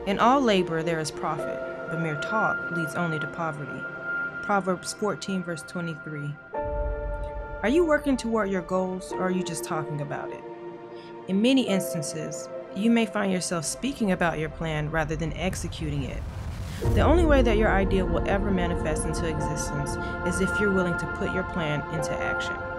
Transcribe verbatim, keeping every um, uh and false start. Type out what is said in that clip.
In all labor there is profit, but mere talk leads only to poverty. Proverbs fourteen, verse twenty-three. Are you working toward your goals, or are you just talking about it? In many instances, you may find yourself speaking about your plan rather than executing it. The only way that your idea will ever manifest into existence is if you're willing to put your plan into action.